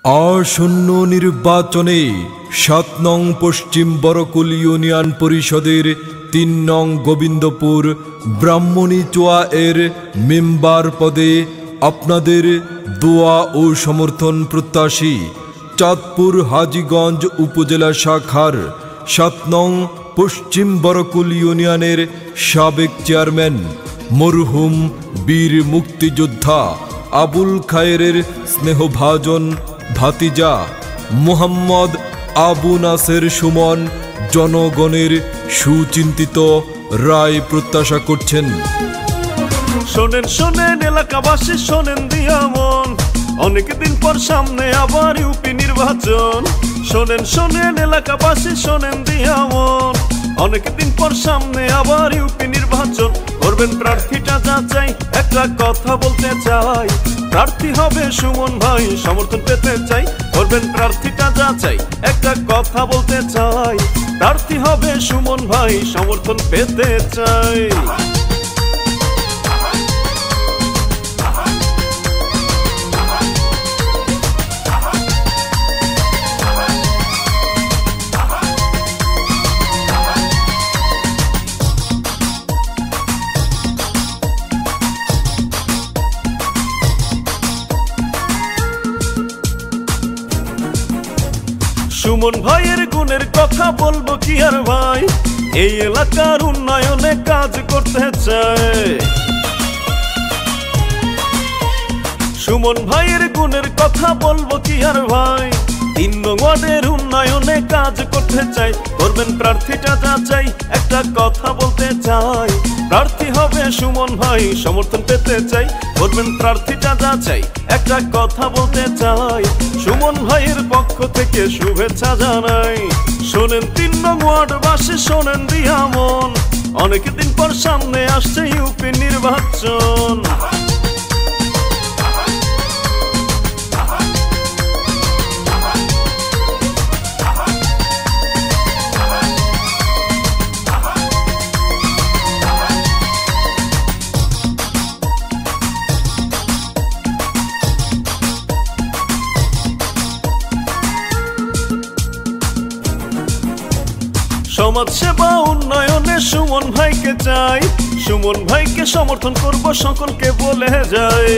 আসন্ন নির্বাচনে ৭ নং পশ্চিম বরকুল ইউনিয়ন পরিষদের ৩ নং গোবিন্দপুর ব্রাহ্মণীচোয়া এর মেম্বার পদে আপনাদের দোয়া ও সমর্থন প্রত্যাশী চাঁদপুর হাজীগঞ্জ উপজেলা শাখার ৭ নং পশ্চিম বরকুল ইউনিয়নের সাবেক চেয়ারম্যান মরহুম বীর মুক্তিযোদ্ধা আবুল খায়েরের স্নেহভাজন ভাতিজা মোহাম্মদ আবু নাসের সুমন জনগণের সুচিন্তিত রায় প্রত্যাশা করছেন। শোনেন শোনেন এলাকাবাসী শোনেন দিয়া মন, অনেকদিন পর সামনে আবার ইউপি নির্বাচন। শোনেন শোনেন এলাকাবাসী শোনেন দিয়া মন, অনেকদিন পর সামনে আবার ইউপি নির্বাচন। করবেন প্রার্থীটা যাচাই, একটা কথা বলতে চাই, প্রার্থী হবে সুমন ভাই সমর্থন পেতে চাই। করবেন প্রার্থীটা যাচাই, একটা কথা বলতে চাই, প্রার্থী হবে সুমন ভাই সমর্থন পেতে চাই। সুমন ভাইয়ের গুণের কথা বলবো কি আর ভাই, এই এলাকার উন্নয়নে কাজ করতে চায়। সুমন ভাইয়ের গুণের কথা বলবো কি আর ভাই, ৩ নং ওয়ার্ডের উন্নয়নে কাজ করতে চাই। করবেন প্রার্থীটা যাচাই, একটা কথা বলতে চাই, প্রার্থী হবে সুমন ভাই সমর্থন পেতে চাই। করবেন প্রার্থীটা যাচাই, একটা কথা বলতে চাই, সুমন ভাইয়ের পক্ষ থেকে শুভেচ্ছা জানাই। শোনেন ৩ নং ওয়ার্ডবাসী শোনেন দিয়া মন, অনেকদিন পর সামনে আসছে ইউপি নির্বাচন। সমাজ সেবা উন্নয়নে সুমন ভাইকে চাই, সুমন ভাইকে সমর্থন করব সকলকে বলে যাই।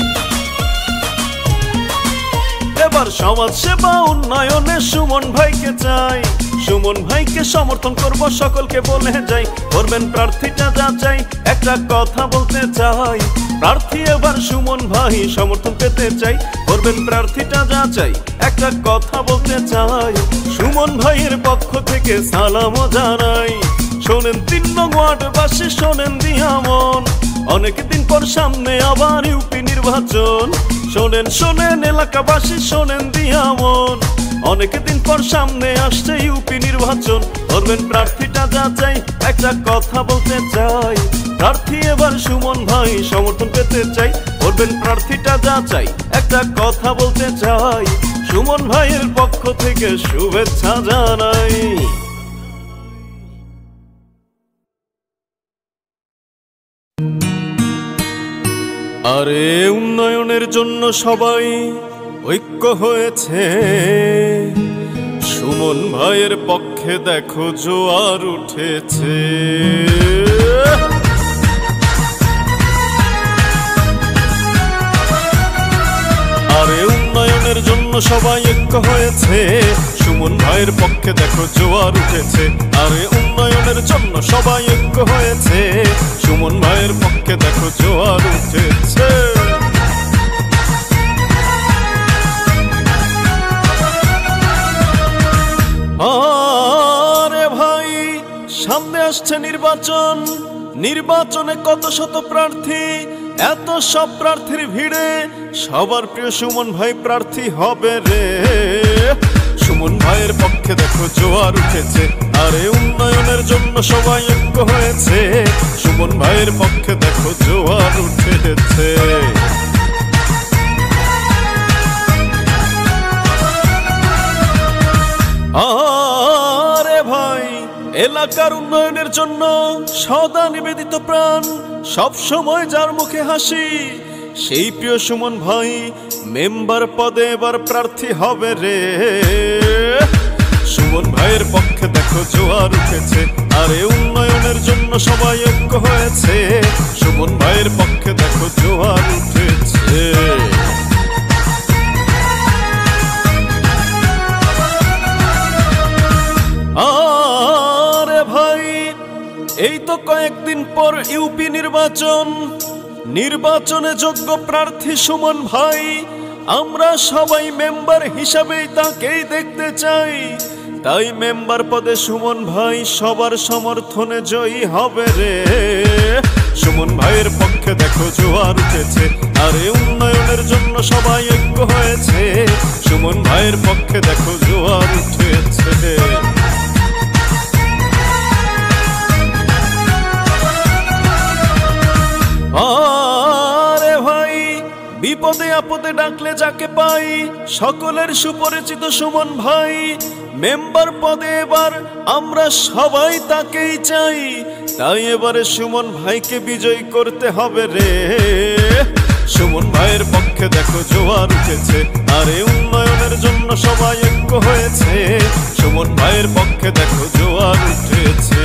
এবার সমাজ সেবা উন্নয়নে সুমন ভাইকে চাই, সুমন ভাইকে সমর্থন করব সকলকে বলে যাই। করবেন প্রার্থীটা যাচাই, একটা কথা বলতে চাই, প্রার্থী এবার সুমন ভাই সমর্থন পেতে চাই। করবেন প্রার্থীটা যাচাই, একটা কথা বলতে চাই, সুমন ভাইয়ের পক্ষ থেকে সালামও জানাই। শোনেন ৩ নং ওয়ার্ডবাসী শোনেন দিয়া মন, অনেকদিন পর সামনে আবার ইউপি নির্বাচন। শোনেন শোনেন এলাকাবাসী শোনেন দিয়া মন, অনেকদিন পর সামনে আসছে ইউপি নির্বাচন। করবেন প্রার্থীটা যাচাই, একটা কথা বলতে চাই, প্রার্থী এবার সুমন ভাই সমর্থন পেতে চাই। করবেন প্রার্থীটা যাচাই, একটা কথা বলতে চাই, সুমন ভাইয়ের পক্ষ থেকে শুভেচ্ছা জানাই। আরে উন্নয়নের জন্য সবাই ঐক্য হয়েছে, সুমন ভাইয়ের পক্ষে দেখো জোয়ার উঠেছে। আরে উন্নয়নের জন্য সবাই ঐক্য হয়েছে, সুমন ভাইয়ের পক্ষে দেখো জোয়ার উঠেছে। আরে উন্নয়নের জন্য সবাই ঐক্য হয়েছে, সুমন ভাইয়ের পক্ষে দেখো জোয়ার উঠেছে। আরে ভাই সামনে আসছে নির্বাচন, নির্বাচনে কত শত প্রার্থী, এত সব প্রার্থীর ভিড়ে সবার প্রিয় সুমন ভাই প্রার্থী হবে রে। সুমন ভাইয়ের পক্ষে দেখো জোয়ার উঠেছে, আরে উন্নয়নের জন্য সবাই ঐক্য হয়েছে, সুমন ভাইয়ের পক্ষে দেখো জোয়ার উঠেছে। আরে ভাই এলাকার উন্নয়নের জন্য সদা নিবেদিত প্রাণ, সব সময় যার মুখে হাসি, সেই প্রিয় সুমন ভাই মেম্বার পদে এবার প্রার্থী হবে রে। সুমন ভাইয়ের পক্ষে দেখো জোয়ার উঠেছে, আরে উন্নয়নের জন্য সবাই ঐক্য হয়েছে। সুমন ভাইয়ের পক্ষে দেখো জোয়ার উঠেছে। আরে ভাই এই তো কয়েকদিন পর ইউপি নির্বাচন, নির্বাচনে যোগ্য প্রার্থী সুমন ভাই। আমরা সবাই মেম্বার হিসাবেই তাকেই দেখতে চাই, তাই মেম্বার পদে সুমন ভাই সবার সমর্থনে জয়ী হবে রে। সুমন ভাইয়ের পক্ষে দেখো জোয়ার উঠেছে, আরে উন্নয়নের জন্য সবাই ঐক্য হয়েছে। সুমন ভাইয়ের পক্ষে দেখো জোয়ার উঠেছে। আরে ভাই বিপদে আপদে ডাকলে যাকে পাই, সকলের সুপরিচিত সুমন ভাই। মেম্বার পদে এবার আমরা সবাই তাকেই চাই, তাই এবারে সুমন ভাইকে বিজয়ী করতে হবে রে। সুমন ভাইয়ের পক্ষে দেখো জোয়ার উঠেছে, আরে উন্নয়নের জন্য সবাই ঐক্য হয়েছে। সুমন ভাইয়ের পক্ষে দেখো জোয়ার উঠেছে।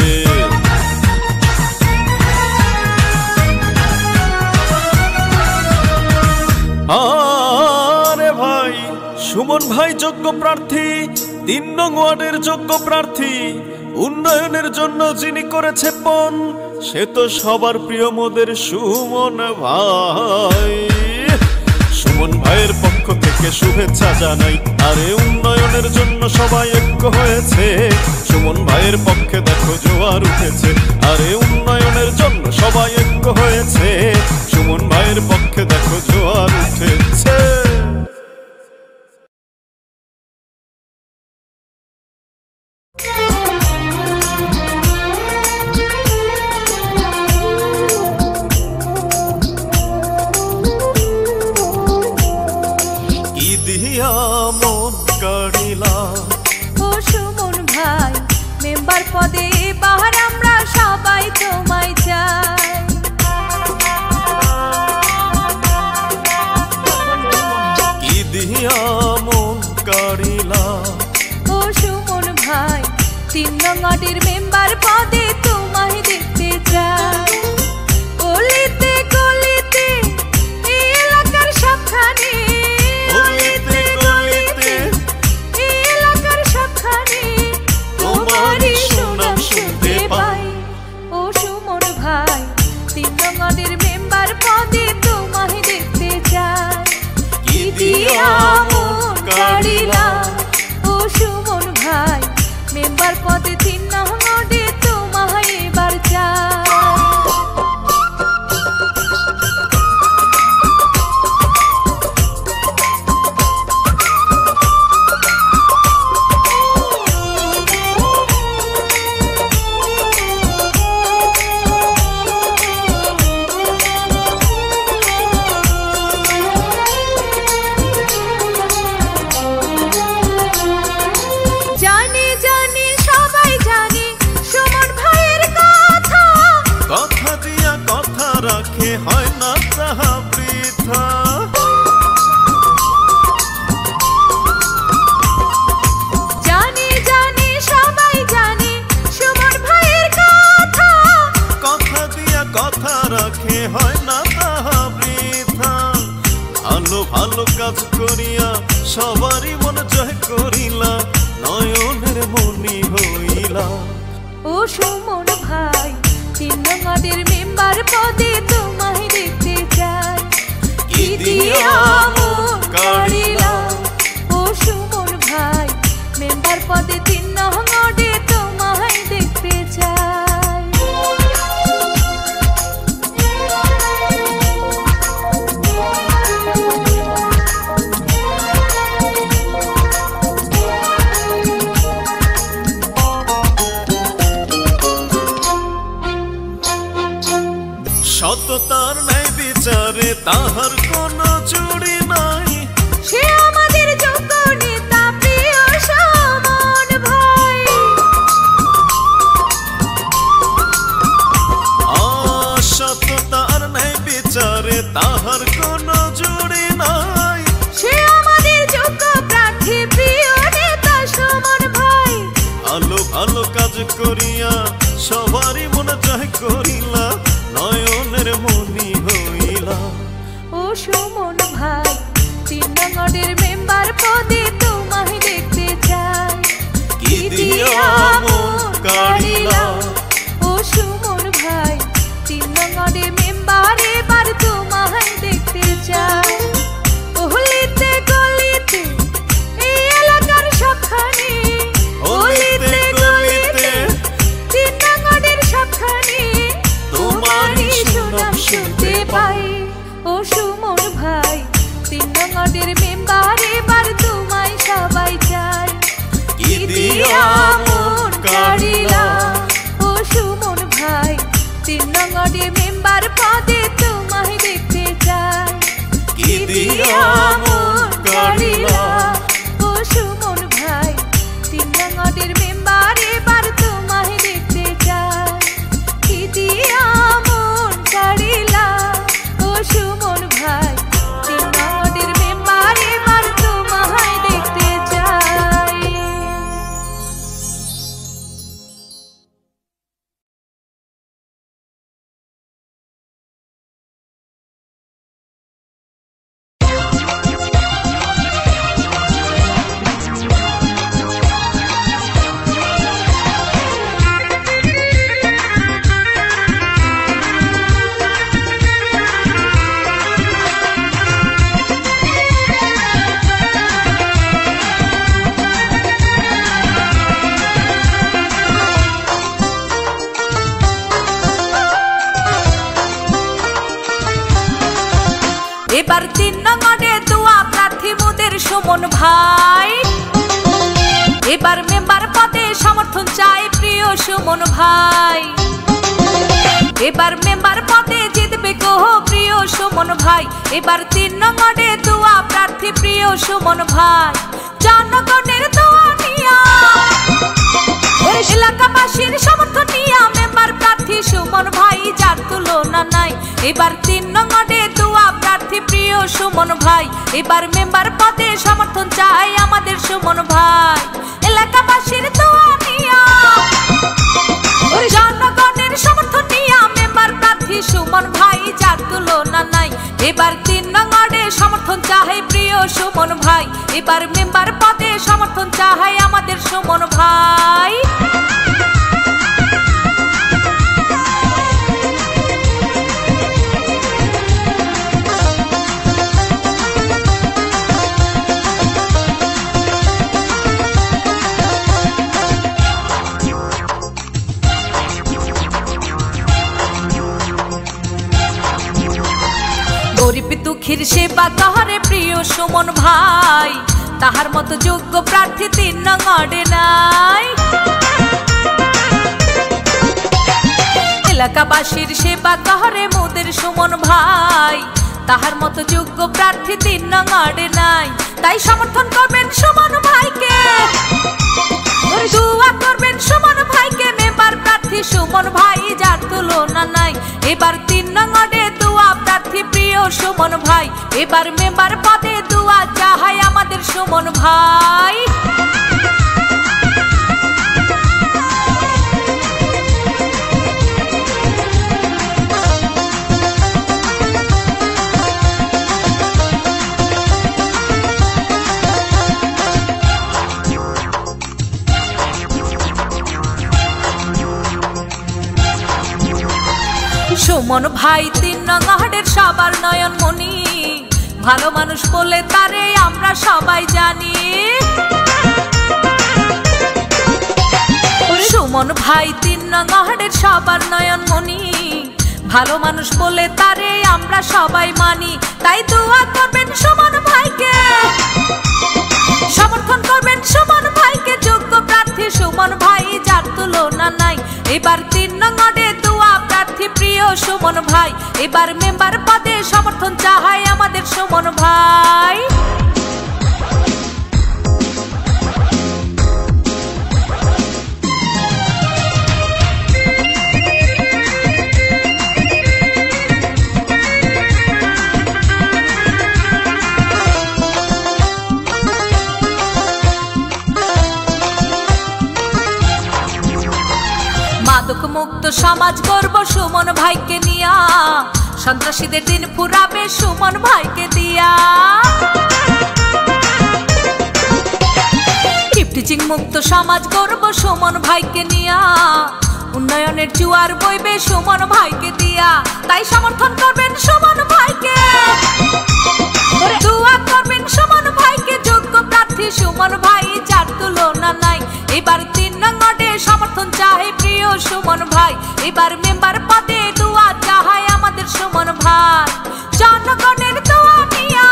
আরে ভাই সুমন ভাই যোগ্য প্রার্থী, ৩ নং ওয়ার্ডের যোগ্য প্রার্থী। উন্নয়নের জন্য যিনি করেছে পণ, সে তো সবার প্রিয় মোদের সুমন ভাই। সুমন ভাইয়ের পক্ষ থেকে শুভেচ্ছা জানাই, আরে উন্নয়নের জন্য সবাই ঐক্য হয়েছে। সুমন ভাইয়ের পক্ষে দেখো জোয়ার উঠেছে, আরে উন্নয়নের জন্য সবাই ঐক্য হয়েছে। সুমন ভাইয়ের পক্ষে দেখো জোয়ার উঠেছে। মেম্বার পদে এবার আমরা সবাই তোমায় চাই। কি দিয়া মন কাড়িলা ও সুমন ভাই, ৩ নং ওয়ার্ডের মেম্বার পদে তোমায় দেখতে চাই। গলিতে গলিতে এই এলাকার সবখানে, গলিতে গলিতে এই এলাকার সবখানে তোমারই সুনাম শুনতে পাই। ও সুমন ভাই, ৩ নং ওয়ার্ডের মেম্বার পদে তোমায় দেখতে চাই। কি দিয়া মন কাড়িলা ও সুমন ভাই, মেম্বার পদে ৩ নং ওয়ার্ডে তোমায় এবার চাই। হয় না তাহা বৃথা। জানি জানি সবাই জানে সুমন ভাইয়ের কথা, কথা দিয়া কথা রাখে হয় না তাহা বৃথা। ভালো ভালো কাজ করিয়া সবারই মন জয় করিলা, নয়নের মনি হইলা। ও সুমন ভাই, ৩ নং ওয়ার্ডের মেম্বার পদে তোমায় দেখতে চাই। কি দিয়া মন কাড়িলা ও সুমন ভাই, মেম্বার পদে ৩ নং ওয়ার্ডে তোমায় দেখতে চাই। সততার ন্যায় বিচারে তাহার কোনো জুড়ি নাই, সে ভাই। এবার মেম্বার পদে সমর্থন চাই প্রিয় সুমন ভাই। এবার মেম্বার পদে জিতবে গো প্রিয় সুমন ভাই। এবার 3 নং ওয়ার্ডে দোয়া প্রার্থী প্রিয় সুমন ভাই। জনগণের দোয়া নিয়া এলাকাবাসীর সমর্থন নিয়া মেম্বার প্রার্থী সুমন ভাই, যার তুলনা নাই। এবার 3 নং ওয়ার্ডে দোয়া প্রার্থী প্রিয় সুমন ভাই। এবার মেম্বার পদে সমর্থন চাই আমাদের সুমন ভাই। এলাকাবাসীর দোয়া নিয়া জনগণের সমর্থন নিয়া মেম্বার প্রার্থী সুমন ভাই, যার তুলনা নাই। এবার 3 নং ওয়ার্ডে সমর্থন চাই প্রিয় সুমন ভাই। এবার মেম্বার পদে সমর্থন চাই আমাদের সুমন ভাই। গরিব দুঃখীর সেবা করে প্রিয় সুমন ভাই, তাহার মতো যোগ্য প্রার্থী 3 নং ওয়ার্ডে নাই। এলাকাবাসীর সেবা করে মোদের সুমন ভাই, তাহার মতো যোগ্য প্রার্থী 3 নং ওয়ার্ডে নাই। তাই সমর্থন করবেন সুমন ভাইকে, দোয়া করবেন সুমন ভাইকে। মেম্বার প্রার্থী সুমন ভাই, যার তুলনা নাই। এবার 3 নং ওয়ার্ডে দোয়া প্রার্থী প্রিয় সুমন ভাই। এবার মেম্বার পদে দোয়া চাই আমাদের সুমন ভাই। সুমন ভাই 3 নং ওয়ার্ডের সবার নয়নমণি, ভালো মানুষ বলে তারে আমরা সবাই জানি। সুমন ভাই 3 নং ওয়ার্ডের সবার নয়নমণি, ভালো মানুষ বলে তারে আমরা সবাই মানি। তাই দোয়া করবেন সুমন ভাইকে, সমর্থন করবেন সুমন ভাইকে। যোগ্য প্রার্থী সুমন ভাই, যার তুলনা নাই। এবার 3 নং ওয়ার্ডে দোয়া প্রার্থী প্রিয় সুমন ভাই। এবার মেম্বার পদে সমর্থন চাই আমাদের সুমন ভাই। মাদক মুক্ত সমাজ করব সুমন ভাইকে নিয়া, সন্ত্রাসীদের দিন ফুরাবে সুমন ভাইকে দিয়া। টিপটিচিং মুক্ত সমাজ করব সুমন ভাইকে নিয়া, উন্নয়নের জোয়ার বইবে সুমন ভাইকে দিয়া। তাই সমর্থন করবেন সুমন ভাইকে, দোয়া করবেন সুমন ভাইকে। যোগ্য প্রার্থী সুমন ভাই, যার তুলনা নাই। এবার 3 নং ওয়ার্ডে সমর্থন চাই প্রিয় সুমন ভাই। এবার মেম্বার পদে দোয়া চাই আমাদের সুমন ভাই। জনগণের দোয়া নিয়া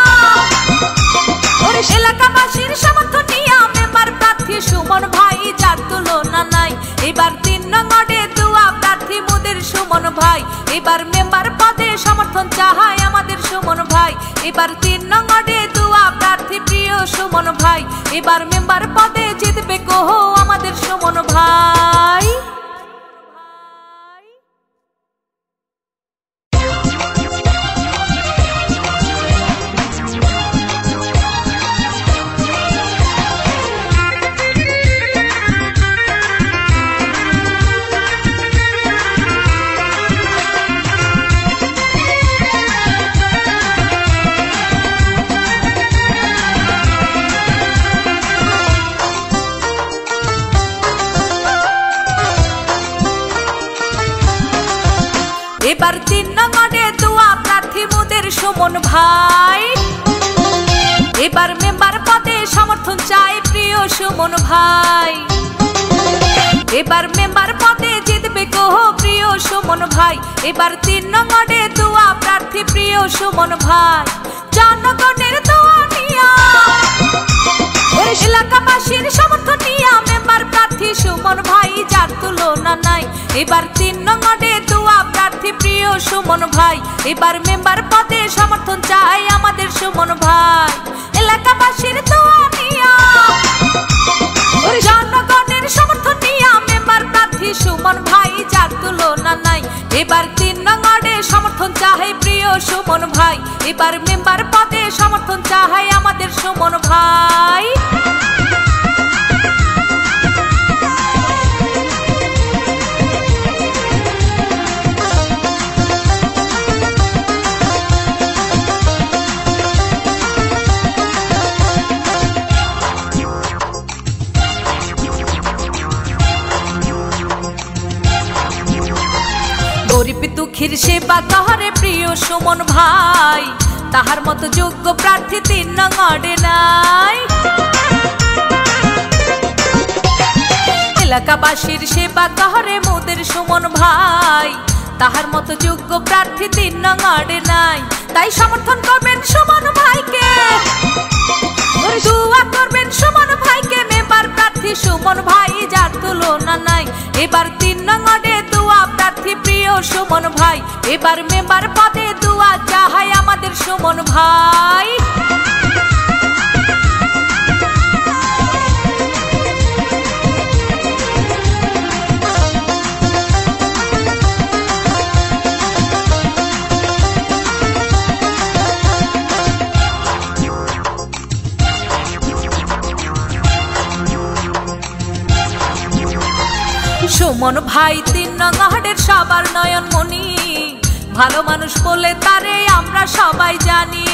এলাকাবাসীর সমর্থন নিয়া মেম্বার প্রার্থী সুমন ভাই, যার তুলনা নাই। এবার 3 নং ওয়ার্ডে দোয়া প্রার্থী মোদের সুমন ভাই। এবার মেম্বার পদে সমর্থন চাই আমাদের সুমন ভাই। এবার 3 নং ওয়ার্ডে দোয়া প্রার্থী প্রিয় সুমন ভাই। এবার মেম্বার পদে জিতবে গো আমাদের সুমন ভাই। এবার 3 নং ওয়ার্ডে দোয়া প্রার্থী মোদের সুমন ভাই। এবার মেম্বার পদে সমর্থন চাই প্রিয় সুমন ভাই। এবার মেম্বার পদে জিতবে গো প্রিয় সুমন ভাই। এবার 3 নং ওয়ার্ডে দোয়া প্রার্থী প্রিয় সুমন ভাই। জনগণের দোয়া নিয়া এবার 3 নং ওয়ার্ডে দোয়া প্রার্থী প্রিয় সুমন ভাই। এবার মেম্বার পদে সমর্থন চাই আমাদের সুমন ভাই। এলাকাবাসীর দোয়া নিয়া জনগণের সমর্থন নিয়া মেম্বার প্রার্থী সুমন ভাই, যার তুলনা নাই। এবার 3 নং ওয়ার্ডে সমর্থন চাই প্রিয় সুমন ভাই। এবার মেম্বার পদে সমর্থন চাই আমাদের সুমন ভাই। গরিব দুঃখীর সেবা করে প্রিয় সুমন ভাই, তাহার মতো যোগ্য প্রার্থী 3 নং ওয়ার্ডে নাই। এলাকাবাসীর সেবা করে মোদের সুমন ভাই, তাহার মতো যোগ্য প্রার্থী 3 নং ওয়ার্ডে নাই। তাই সমর্থন করবেন সুমন ভাইকে, দোয়া করবেন সুমন ভাইকে। মেম্বার প্রার্থী সুমন ভাই, যার তুলনা নাই। এবার 3 নং ওয়ার্ডে দোয়া প্রার্থী প্রিয় সুমন ভাই। এবার মেম্বার পদে দোয়া চাই আমাদের সুমন ভাই। সুমন ভাই 3 নং ওয়ার্ডের সবার নয়নমণি, ভালো মানুষ বলে তারে আমরা সবাই জানি।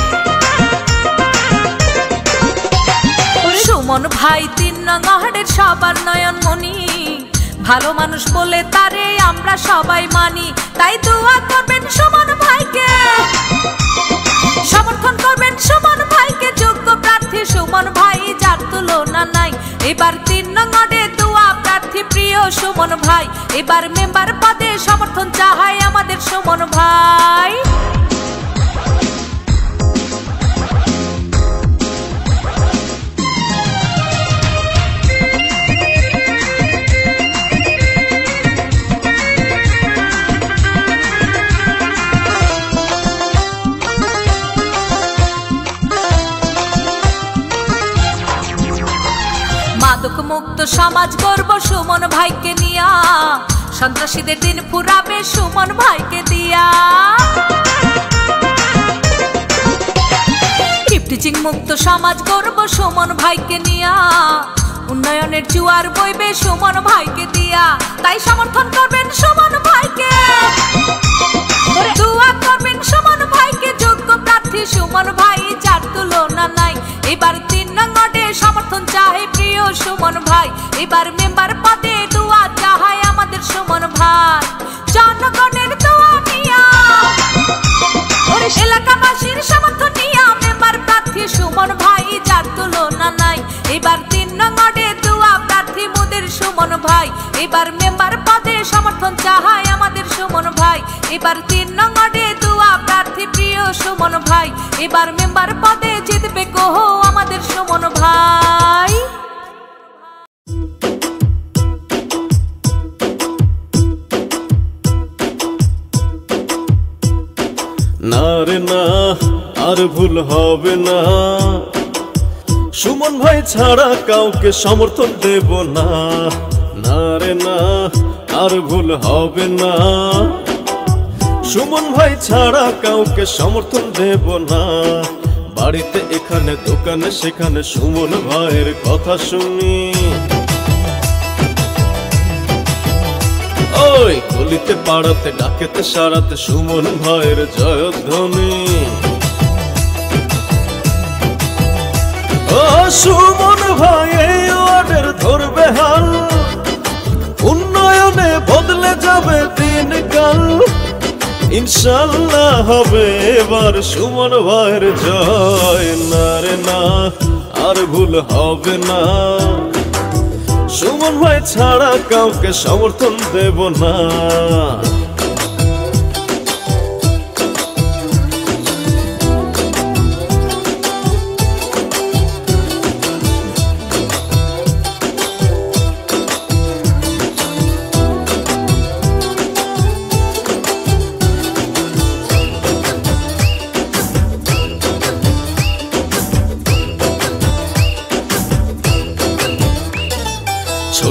সুমন ভাই 3 নং ওয়ার্ডের সবার নয়নমণি, ভালো মানুষ বলে তারে আমরা সবাই মানি। তাই দোয়া করবেন সুমন ভাইকে, সমর্থন করবেন সুমন ভাইকে। যোগ্য প্রার্থী সুমন ভাই, যার তুলনা নাই। এবার 3 নং ওয়ার্ডে দোয়া প্রার্থী প্রিয় সুমন ভাই। এবার মেম্বার পদে সমর্থন চাই আমাদের সুমন ভাই। মাদক মুক্ত সমাজ করব সুমন ভাইকে নিয়া, সন্ত্রাসীদের দিন ফুরাবে সুমন ভাইকে দিয়া। টিচিং মুক্ত সমাজ করব সুমন ভাইকে নিয়া, উন্নয়নের জোয়ার বইবে সুমন ভাইকে দিয়া। তাই সমর্থন করবেন সুমন ভাইকে, দোয়া করবেন সুমন ভাইকে। যোগ্য প্রার্থী সুমন ভাই, যার তুলনা নাই। এবার 3 নং ওয়ার্ডে সমর্থন চাই প্রিয় সুমন ভাই। এবার মেম্বার পদে দোয়া চাই আমাদের সুমন ভাই। জনগণের দোয়া নিয়া, এলাকাবাসীর সমর্থন নিয়া মেম্বার প্রার্থী সুমন ভাই, যার তুলনা নাই। এবার 3 নং ওয়ার্ডে দোয়া প্রার্থী মোদের সুমন ভাই। এবার মেম্বার পদে সমর্থন চাই আমাদের সুমন ভাই। এবার 3 নং ওয়ার্ডে দোয়া প্রার্থী প্রিয় সুমন ভাই। এবার মেম্বার পদে জিতবে গো আমাদের সুমন ভাই। না রে না, আর ভুল হবে না, সুমন ভাই ছাড়া কাউকে সমর্থন দেব না। না রে না, আর ভুল হবে না, সুমন ভাই ছাড়া কাউকে সমর্থন দেব না। বাড়িতে এখানে দোকানে সেখানে সুমন ভাইয়ের কথা শুনি, ওই গলিতে পাড়াতে ডাকেতে সারাতে সুমন ভাইয়ের জয়ধ্বনি। ও সুমন ভাই এই ওয়ার্ডের ধরবে হাল, উন্নয়নে বদলে যাবে দিনকাল। ইনশাল্লাহ হবে এবার সুমন ভাইয়ের জয়। না রে না, আর ভুল হবে না, সুমন ভাই ছাড়া কাউকে সমর্থন দেব না।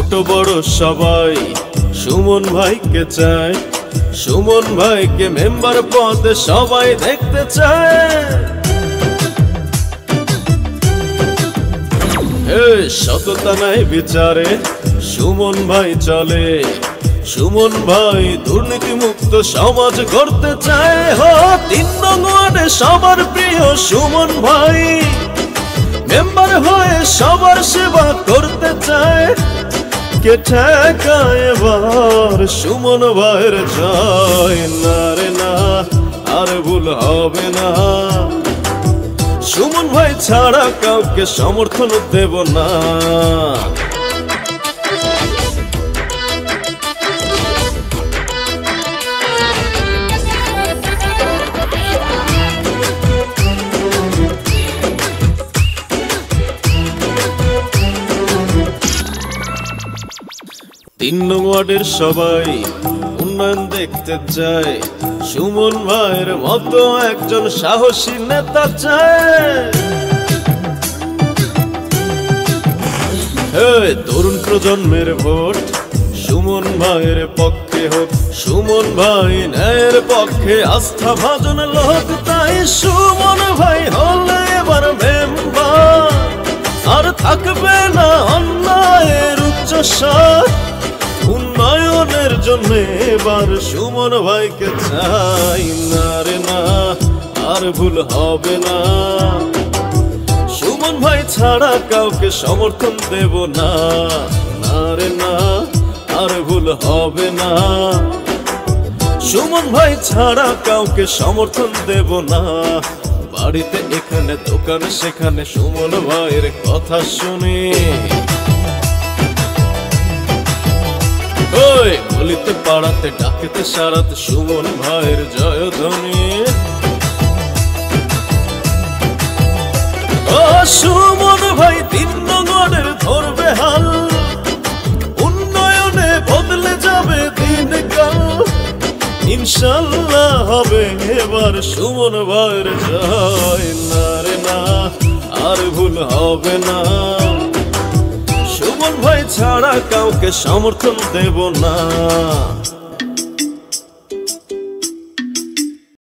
ছোট বড় সবাই সুমন ভাইকে চায়, সুমন ভাইকে মেম্বার পদে সবাই দেখতে চায়। সততা নাই বিচারে সুমন ভাই চলে, সুমন ভাই দুর্নীতি মুক্ত সমাজ গড়তে চায়। 3 নং ওয়ার্ডে সবার প্রিয় সুমন ভাই, মেম্বার হয়ে সবার সেবা করতে চায়। কে ঠেকায় এবার সুমন ভাইয়ের জয়? না রে না, আর ভুল হবে না। সুমন ভাই ছাড়া কাউকে সমর্থন দেব না। 3 নং ওয়ার্ডের সবাই উন্নয়ন দেখতে চায়, সুমন ভাইয়ের মতো একজন সাহসী নেতা চায়। তরুণ প্রজন্মের ভোট সুমন ভাইয়ের পক্ষে হোক, সুমন ভাই ন্যায়ের পক্ষে আস্থা ভাজন লোক। তাই সুমন ভাই হলে এবার মেম্বার, আর থাকবে না অন্যায়ের উচ্চস্বর। উন্নয়নের জন্য এবার সুমন ভাইকে চাই। না রে না, আর ভুল হবে না। সুমন ভাই ছাড়া কাউকে সমর্থন দেব না। না রে না, আর ভুল হবে না। সুমন ভাই ছাড়া কাউকে সমর্থন দেব না। বাড়িতে এখানে দোকানে সেখানে সুমন ভাইয়ের কথা শুনি। গলিতে পাড়াতে ডাকেতে সারাতে সুমন ভাইয়ের জয়ধ্বনি। সুমন ভাই 3 নং ওয়ার্ডের ধরবে হাল, উন্নয়নে বদলে যাবে দিনকাল। ইনশাল্লাহ হবে এবার সুমন ভাইয়ের জয়। না রে না, আর ভুল হবে না। সুমন ভাই ছাড়া কাউকে সমর্থন দেব না।